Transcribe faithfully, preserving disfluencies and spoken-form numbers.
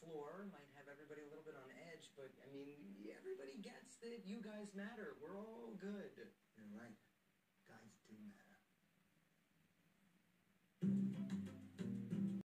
floor might have everybody a little bit on edge, but, I mean, everybody gets that you guys matter. We're all good. You're right.